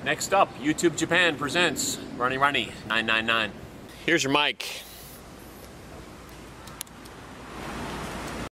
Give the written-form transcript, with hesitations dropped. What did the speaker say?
Next up, YouTube Japan presents Runny 999. Here's your mic.